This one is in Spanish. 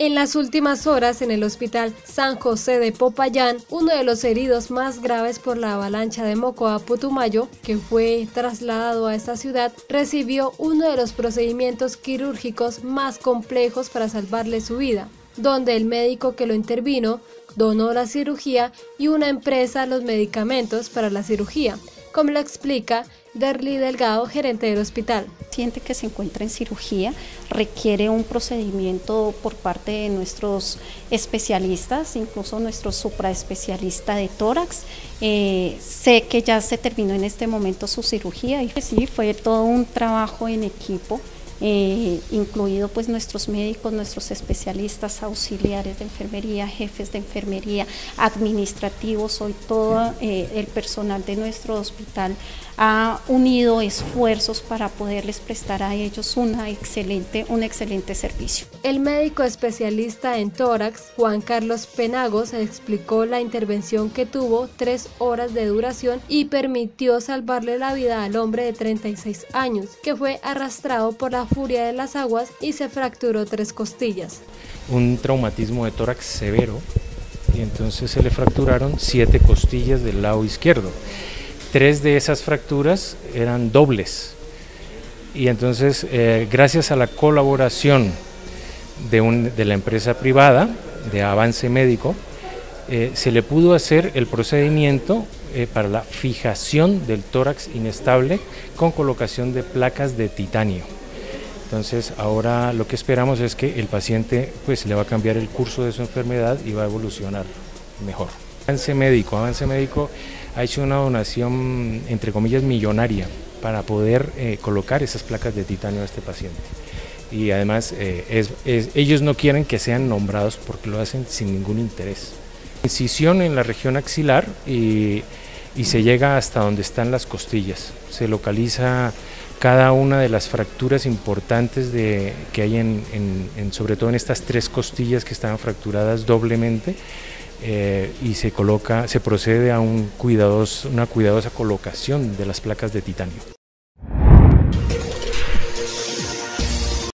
En las últimas horas, en el Hospital San José de Popayán, uno de los heridos más graves por la avalancha de Mocoa Putumayo, que fue trasladado a esta ciudad, recibió uno de los procedimientos quirúrgicos más complejos para salvarle su vida, donde el médico que lo intervino donó la cirugía y una empresa los medicamentos para la cirugía, como lo explica Derly Delgado, gerente del hospital. El paciente que se encuentra en cirugía requiere un procedimiento por parte de nuestros especialistas, incluso nuestro supraespecialista de tórax. Sé que ya se terminó en este momento su cirugía y sí, fue todo un trabajo en equipo. Incluido pues nuestros médicos, nuestros especialistas, auxiliares de enfermería, jefes de enfermería, administrativos, hoy todo el personal de nuestro hospital ha unido esfuerzos para poderles prestar a ellos un excelente servicio. El médico especialista en tórax, Juan Carlos Penagos, explicó la intervención que tuvo 3 horas de duración y permitió salvarle la vida al hombre de 36 años, que fue arrastrado por la furia de las aguas y se fracturó 3 costillas. Un traumatismo de tórax severo, y entonces se le fracturaron 7 costillas del lado izquierdo. 3 de esas fracturas eran dobles, y entonces gracias a la colaboración de la empresa privada de Avance Médico, se le pudo hacer el procedimiento para la fijación del tórax inestable con colocación de placas de titanio. Entonces ahora lo que esperamos es que el paciente pues le va a cambiar el curso de su enfermedad y va a evolucionar mejor. Avance Médico ha hecho una donación entre comillas millonaria para poder colocar esas placas de titanio a este paciente. Y además ellos no quieren que sean nombrados porque lo hacen sin ningún interés. Incisión en la región axilar y se llega hasta donde están las costillas. Se localiza cada una de las fracturas importantes que hay sobre todo en estas 3 costillas que estaban fracturadas doblemente, y se procede a una cuidadosa colocación de las placas de titanio.